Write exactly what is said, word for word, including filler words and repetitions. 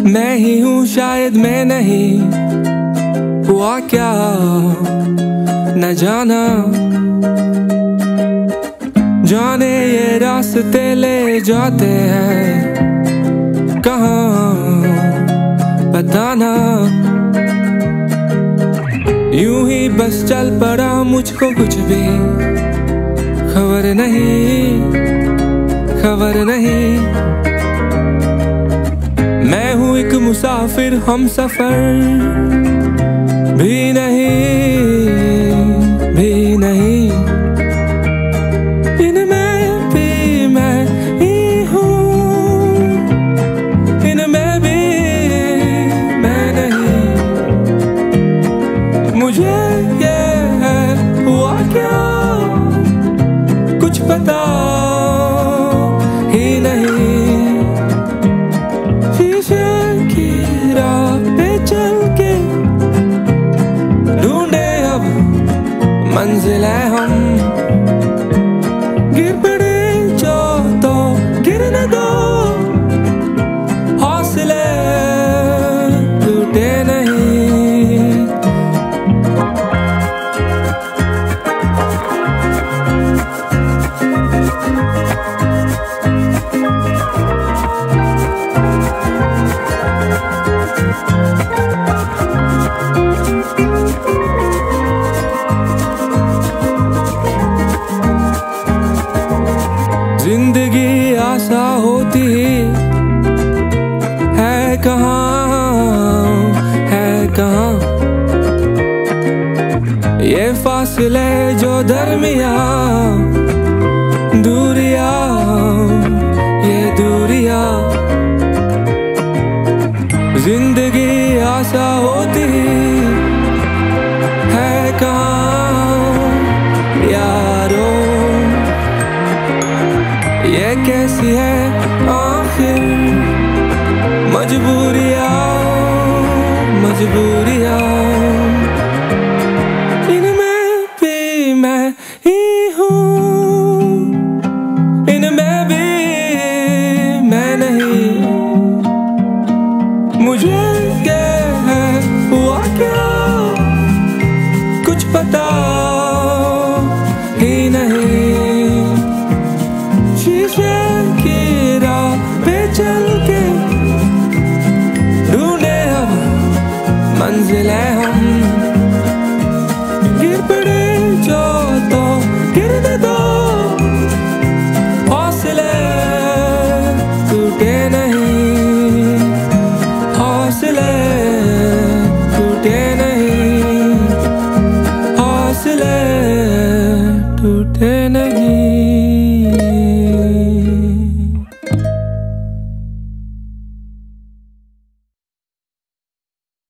मैं ही हूँ शायद मैं नहीं हुआ क्या न जाना, जाने ये रास्ते ले जाते हैं कहाँ बताना। यूं ही बस चल पड़ा मुझको कुछ भी खबर नहीं, खबर नहीं। मैं हूँ एक मुसाफिर, हम सफर भी नहीं, भी नहीं। इनमें भी मैं ही हूँ, इनमें भी मैं नहीं। मुझे ये है हुआ क्या कुछ पता ही नहीं। शीशे की राह पे चल के ढूंढे अब मंजिलें हम, गिर पड़े जो तो गिरने दो, हौसले टूटे नहीं। जिंदगी आसा होती है कहाँ, है कहाँ। ये फासले जो दरमियाँ, दूरियाँ, ये दूरियाँ। जिंदगी आसा होती है कहाँ यारो। ये कैसी है आखिर मजबूरियाँ, मजबूरियाँ।